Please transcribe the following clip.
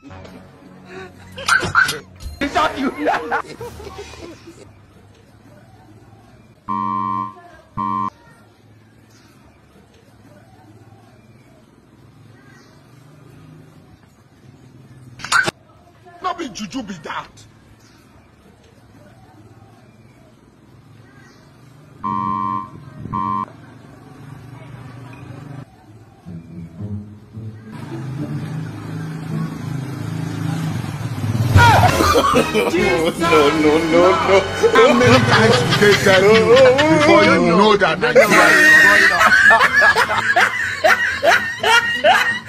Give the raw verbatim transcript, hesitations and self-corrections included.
He shot you. Not be juju be that. no, no, no, no. How many times did they tell you before you know that?